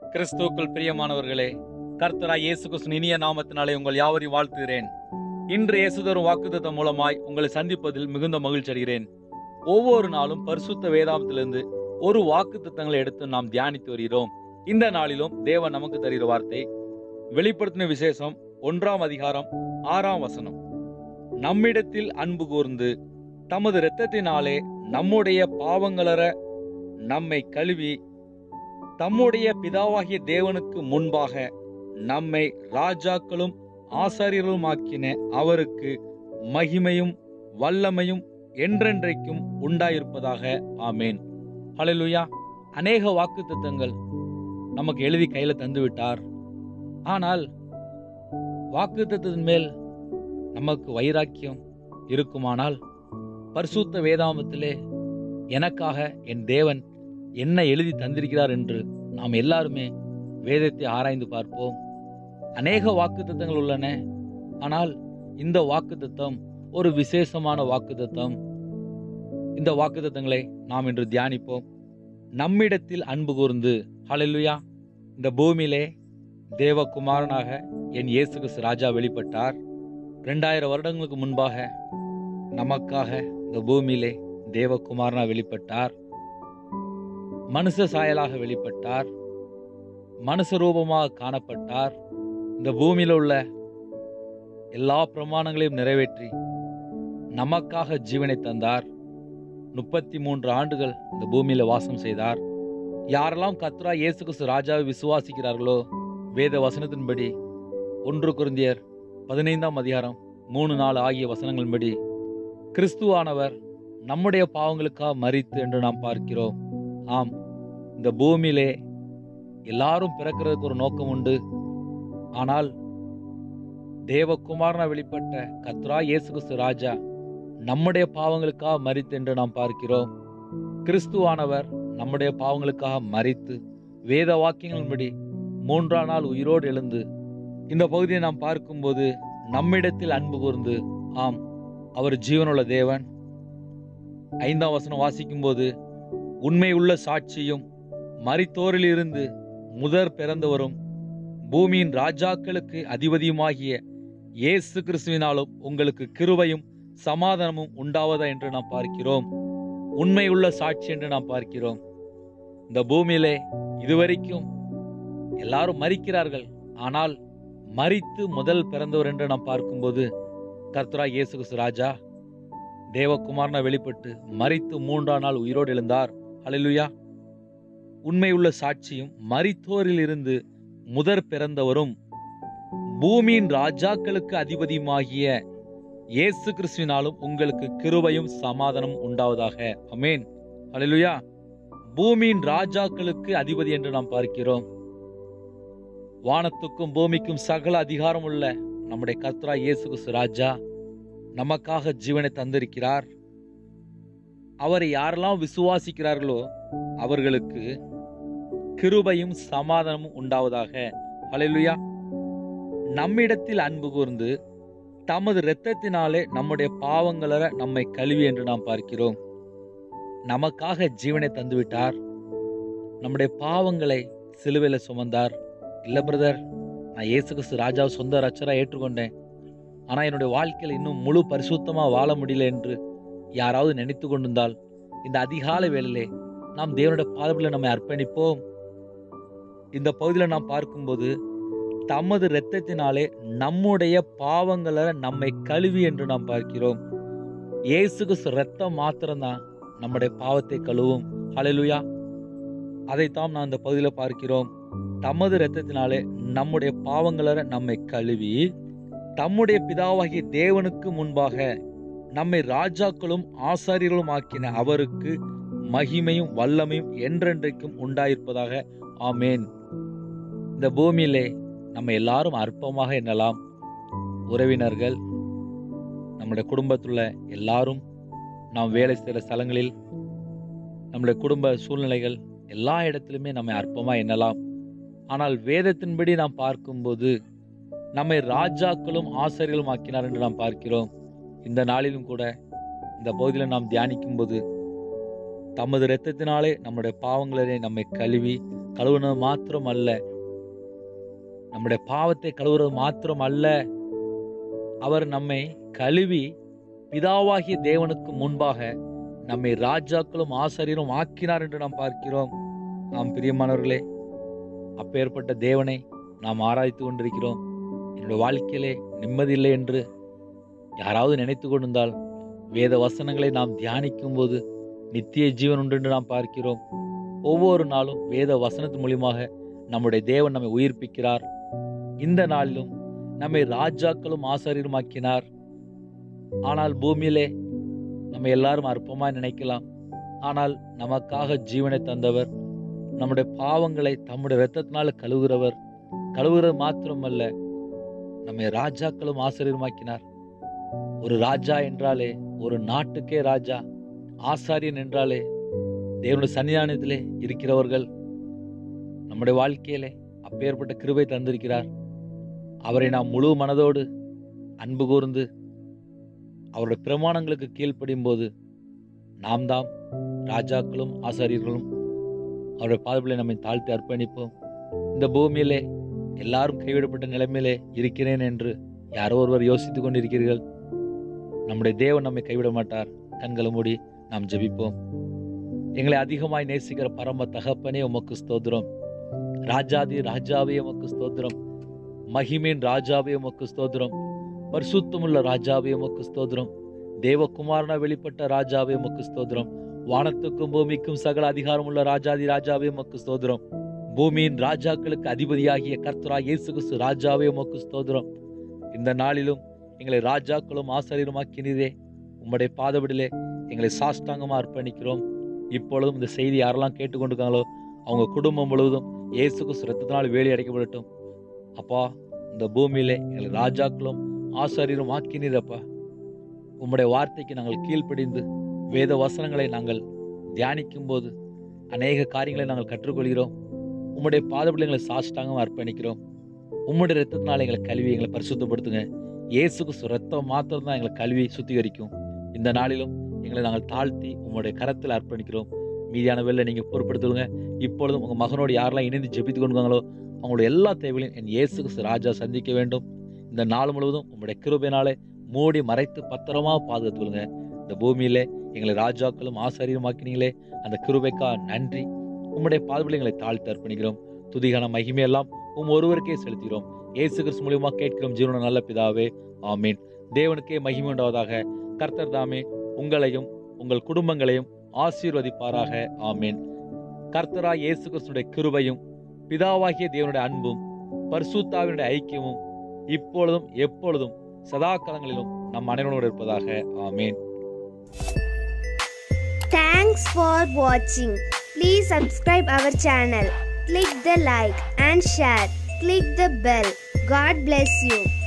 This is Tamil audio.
கிறிஸ்துவுக்குள் பிரியமானவர்களே, கர்த்தராய் இயேசு கிறிஸ்துவின் இனிய நாமத்தினாலே உங்கள் யாவரையும் வாழ்த்துகிறேன். இன்று இயேசு தரும் வாக்குத்தத்தம் மூலமாய் உங்களை சந்திப்பதில் மிகுந்த மகிழ்ச்சி அடைகிறேன். ஒவ்வொரு நாளும் பரிசுத்த வேதாகமத்திலிருந்து ஒரு வாக்குத்தத்தங்களை எடுத்து நாம் தியானித்து வருகிறோம். இந்த நாளிலும் தேவன் நமக்கு தருகிற வார்த்தை வெளிப்படுத்தின விசேஷம் 1ஆம் அதிகாரம் 6ஆம் வசனம். நம்மிடத்தில் அன்பு கூர்ந்து தமது இரத்தத்தினாலே நம்முடைய பாவங்களற நம்மை கழுவி தம்முடைய பிதாவாகிய தேவனுக்கு முன்பாக நம்மை ராஜாக்களும் ஆசாரியர்களுமாக்கின அவருக்கு மகிமையும் வல்லமையும் என்றென்றைக்கும் உண்டாயிருப்பதாக. ஆமேன். ஹல்லேலூயா. அநேக வாக்குத்தத்தங்கள் நமக்கு எழுதி கையில தந்து விட்டார். ஆனால் வாக்குத்தத்தத்தின் மேல் நமக்கு வைராக்கியம் இருக்குமானால் பரிசுத்த வேதாகமத்திலே எனக்காக என் தேவன் என்ன எழுதி தந்திருக்கிறார் என்று நாம் எல்லாருமே வேதத்தை ஆராய்ந்து பார்ப்போம். அநேக வாக்குத்தத்தங்கள் உள்ளன. ஆனால் இந்த வாக்குத்தத்தம் ஒரு விசேஷமான வாக்குத்தத்தம். இந்த வாக்குத்தத்தங்களை நாம் இன்று தியானிப்போம். நம்மிடத்தில் அன்பு கூர்ந்து. ஹல்லேலூயா. இந்த பூமியிலே தேவகுமாரனாக என் இயேசு கிறிஸ்து ராஜா வெளிப்பட்டார். 2000 வருடங்களுக்கு முன்பாக நமக்காக இந்த பூமியிலே தேவகுமாரனா வெளிப்பட்டார். மனுஷ சாயலாக வெளிப்பட்டார். மனுஷ ரூபமாக காணப்பட்டார். இந்த பூமியில் உள்ள எல்லா பிரமாணங்களையும் நிறைவேற்றி நமக்காக ஜீவனை தந்தார். 33 ஆண்டுகள் இந்த பூமியில வாசம் செய்தார். யாரெல்லாம் கர்த்தராகிய இயேசு கிறிஸ்து ராஜாவை விசுவாசிக்கிறார்களோ வேத வசனத்தின்படி 1 கொரிந்தியர் 15ஆம் அதிகாரம் 3-4 ஆகிய வசனங்களின்படி கிறிஸ்துவானவர் நம்முடைய பாவங்களுக்காக மரித்து என்று நாம் பார்க்கிறோம். ஆம், இந்த பூமியிலே எல்லாரும் பிறக்கிறதுக்கு ஒரு நோக்கம் உண்டு. ஆனால் தேவகுமாரனா வெளிப்பட்ட கர்த்தராகிய இயேசு கிறிஸ்து ராஜா நம்முடைய பாவங்களுக்காக மரித்து என்று நாம் பார்க்கிறோம். கிறிஸ்துவானவர் நம்முடைய பாவங்களுக்காக மரித்து வேத வாக்கியங்களின்படி 3ஆம் நாள் உயிரோடு எழுந்து இந்த பகுதியை நாம் பார்க்கும்போது நம்மிடத்தில் அன்பு கூர்ந்து. ஆம், அவர் ஜீவனுள்ள தேவன். 5ஆம் வசனம் வாசிக்கும் போது உண்மை உள்ள சாட்சியும் மரித்தோரிலிருந்து முதற் பிறந்தவரும் பூமியின் ராஜாக்களுக்கு அதிபதியுமாகிய இயேசு கிறிஸ்துவினாலும் உங்களுக்கு கிருபையும் சமாதானமும் உண்டாவதா என்று நாம் பார்க்கிறோம். உண்மை உள்ள சாட்சி என்று நாம் பார்க்கிறோம். இந்த பூமியிலே இதுவரைக்கும் எல்லாரும் மரிக்கிறார்கள். ஆனால் மரித்து முதல் பிறந்தவர் என்று நாம் பார்க்கும்போது கர்த்தராகிய இயேசு கிறிஸ்து ராஜா தேவகுமாரனா வெளிப்பட்டு மரித்து 3ஆம் நாள் உயிரோடு எழுந்தார். ஹல்லேலூயா. உண்மை உள்ள சாட்சியும் மரித்தோரில் இருந்து முதற் பிறந்தவரும் பூமியின் ராஜாக்களுக்கு அதிபதியுமாகிய இயேசு கிறிஸ்துவினாலும் உங்களுக்கு கிருபையும் சமாதானமும் உண்டாவதாக. ஆமென். ஹல்லேலூயா. பூமியின் ராஜாக்களுக்கு அதிபதி என்று நாம் பார்க்கிறோம். வானத்துக்கும் பூமிக்கும் சகல அதிகாரம் உள்ள நம்முடைய கர்த்தராகிய இயேசு கிறிஸ்து ராஜா நமக்காக ஜீவனை தந்திருக்கிறார். அவரை யாரெல்லாம் விசுவாசிக்கிறார்களோ அவர்களுக்கு கிருபையும் சமாதானமும் உண்டாவதாக. ஹல்லேலூயா. நம்மிடத்தில் அன்பு கூர்ந்து தமது இரத்தத்தினாலே நம்முடைய பாவங்களற நம்மை கழுவி என்று நாம் பார்க்கிறோம். நமக்காக ஜீவனை தந்துவிட்டார். நம்முடைய பாவங்களை சிலுவையில சுமந்தார். இல்ல பிரதர், நான் இயேசு கிறிஸ்து ராஜாவை சொந்த ரட்சகரா ஏற்றுக்கொண்டேன். ஆனா என்னுடைய வாழ்க்கையில இன்னும் முழு பரிசுத்தமா வாழ முடியல என்று யாராவது நினைத்து கொண்டிருந்தால் இந்த அதிகாலை வேளையிலே நாம் தேவனுடைய பாதத்தில் நம்மை அர்ப்பணிப்போம். இந்த பகுதியில் நாம் பார்க்கும்போது தமது இரத்தத்தினாலே நம்முடைய பாவங்கள நம்மை கழுவி என்று நாம் பார்க்கிறோம். இயேசு கிறிஸ்து இரத்தம் மாத்திரம்தான் நம்முடைய பாவத்தை கழுவும். ஹல்லேலூயா. அதைத்தான் நான் இந்த பகுதியில் பார்க்கிறோம். தமது இரத்தத்தினாலே நம்முடைய பாவங்கள நம்மை கழுவி தம்முடைய பிதாவாகிய தேவனுக்கு முன்பாக நம்மை ராஜாக்களும் ஆசாரியர்களும் ஆக்கின அவருக்கு மகிமையும் வல்லமையும் என்றென்றைக்கும் உண்டாயிருப்பதாக. ஆமேன். இந்த பூமியிலே நம்ம எல்லாரும் அற்பமாக எண்ணலாம். உறவினர்கள், நம்முடைய குடும்பத்துள்ள எல்லாரும், நாம் வேலை செய்கிற ஸ்தலங்களில், நம்முடைய குடும்ப சூழ்நிலைகள் எல்லா இடத்திலுமே நம்மை அற்பமா எண்ணலாம். ஆனால் வேதத்தின்படி நாம் பார்க்கும்போது நம்மை ராஜாக்களும் ஆசாரியர்களும் ஆக்கினார் என்று நாம் பார்க்கிறோம். இந்த நாளிலும் கூட இந்த பகுதியில் நாம் தியானிக்கும் போது தமது இரத்தத்தினாலே நம்முடைய பாவங்களை நம்மை கழுவி கழுவுனது மாத்திரம் அல்ல, நம்முடைய பாவத்தை கழுவுறது மாத்திரம் அல்ல, அவர் நம்மை கழுவி பிதாவாகிய தேவனுக்கு முன்பாக நம்மை ராஜாக்களும் ஆசாரியரும் ஆக்கினார் என்று நாம் பார்க்கிறோம். நாம் பிரியமானவர்களே, அப்பேற்பட்ட தேவனை நாம் ஆராய்த்து கொண்டிருக்கிறோம். என்னுடைய வாழ்க்கையிலே நிம்மதி இல்லை என்று யாராவது நினைத்து கொண்டிருந்தால், வேத வசனங்களை நாம் தியானிக்கும் போது நித்திய ஜீவன் உண்டு என்று நாம் பார்க்கிறோம். ஒவ்வொரு நாளும் வேத வசனத்தின் மூலியமாக நம்முடைய தேவன் நம்மை உயிர்ப்பிக்கிறார். இந்த நாளிலும் நம்மை ராஜாக்களும் ஆசாரியருமாக்கினார். ஆனால் பூமியிலே நம்ம எல்லாரும் அற்பமாய் நினைக்கலாம். ஆனால் நமக்காக ஜீவனை தந்தவர், நம்முடைய பாவங்களை தம்முடைய இரத்தத்தினால கழுவுகிறது மாத்திரமல்ல, நம்மை ராஜாக்களும் ஆசாரியருமாக்கினார். ஒரு ராஜா என்றாலே ஒரு நாட்டுக்கே ராஜா, ஆசாரியன் என்றாலே தேவனுடைய சன்னிதானத்திலே இருக்கிறவர்கள். நம்முடைய வாழ்க்கையிலே அப்பேற்பட்ட கிருபை தந்திருக்கிறார். அவரை நாம் முழு மனதோடு அன்பு கூர்ந்து அவருடைய பிரமாணங்களுக்கு கீழ்ப்படியும் போது நாம் தாம் ராஜாக்களும் ஆசாரியர்களும். அவருடைய பாதங்களை நம்மை தாழ்த்தி அர்ப்பணிப்போம். இந்த பூமியிலே எல்லாரும் கைவிடப்பட்ட நிலைமையிலே இருக்கிறேன் என்று யாரோ ஒருவர் யோசித்துக் கொண்டிருக்கிறீர்கள். நம்முடைய தேவன் நம்மை கைவிட மாட்டார். கண்களை மூடி நாம் ஜெபிப்போம். எங்களை அதிகமாய் நேசிக்கிற பரம தகப்பனே, உமக்கு ஸ்தோத்திரம். ராஜாதி ராஜாவே உமக்கு ஸ்தோத்திரம். மகிமையின் ராஜாவே உமக்கு ஸ்தோத்திரம். பரிசுத்தமுள்ள ராஜாவே உமக்கு ஸ்தோத்திரம். தேவகுமாரனா வெளிப்பட்ட ராஜாவே உமக்கு ஸ்தோத்திரம். வானத்துக்கும் பூமிக்கும் சகல அதிகாரமுள்ள ராஜாதி ராஜாவே உமக்கு ஸ்தோத்திரம். பூமியின் ராஜாக்களுக்கு அதிபதியாகிய கர்த்தராகிய இயேசு கிறிஸ்து ராஜாவே உமக்கு ஸ்தோத்திரம். இந்த நாளிலும் எங்களை ராஜாக்களும் ஆசாரியருமாக்கினீரே. உம்முடைய பாதபடியிலே எங்களை சாஷ்டாங்கமா அர்ப்பணிக்கிறோம். இப்பொழுதும் இந்த செய்தி யாரெல்லாம் கேட்டுக்கொண்டிருக்காங்களோ அவங்க குடும்பம் முழுவதும் இயேசு கிறிஸ்து இரத்தத்தினால் வேலி அடைக்கப்படட்டும். அப்பா, இந்த பூமியிலே எங்களை ராஜாக்களும் ஆசாரியரும் ஆக்கினீரப்பா. உம்முடைய வார்த்தைக்கு நாங்கள் கீழ்ப்படிந்து வேத வசனங்களை நாங்கள் தியானிக்கும் போது அநேக காரியங்களை நாங்கள் கற்றுக்கொள்கிறோம். உம்முடைய பாதபடியில் எங்களை சாஷ்டாங்கமாக அர்ப்பணிக்கிறோம். உம்முடைய இரத்தத்தினால் எங்களை கழுவி எங்களை பரிசுத்தப்படுத்துங்க. இயேசு கிறிஸ்து இரத்தம் மாத்திரம் தான் எங்களை கழுவி சுத்திகரிக்கும். இந்த நாளிலும் எங்களை நாங்கள் தாழ்த்தி உம்முடைய கரத்தில் அர்ப்பணிக்கிறோம். மீதியான வேலை நீங்கள் பொறுப்படுத்துங்க. இப்பொழுதும் உங்கள் மகனோடு யாரெல்லாம் இணைந்து ஜெபித்து கொண்டுங்களோ அவங்களுடைய எல்லா தேவைகளையும் என் இயேசு கிறிஸ்து ராஜா சந்திக்க வேண்டும். இந்த நாள் முழுவதும் உம்முடைய கிருபையினாலே மூடி மறைத்து பத்திரமா பாதுகாத்துக்கொள்ளுங்க. இந்த பூமியிலே எங்களை ராஜாக்களும் ஆசாரியருமாக்கினீங்களே, அந்த கிருபைக்கா நன்றி. உம்முடைய பாதபடியில் எங்களை தாழ்த்தி அர்ப்பணிக்கிறோம். துதிகான மகிமையெல்லாம் ஒருவருக்கே செலுத்துகிறோம். இயேசு கிறிஸ்து மூலியமா கேட்கிறோம் ஜீவன நல்ல பிதாவே, ஆமீன். தேவனுக்கே மகிமை உண்டாவதாக. கர்த்தர் தாமே உங்களையும் உங்கள் குடும்பங்களையும் ஆசீர்வதிப்பாராக, ஆமீன். கர்த்தராகிய இயேசு கிறிஸ்துவினுடைய கிருபையும் பிதாவாகிய தேவனுடைய அன்பும் பரிசுத்தாவினுடைய ஐக்கியமும் இப்பொழுதும் எப்பொழுதும் சதா காலங்களிலும் நம் அனைவரோடு இருப்பதாக, ஆமீன். Thanks for watching. Please subscribe our channel. Click the like and share. Click the bell. God bless you.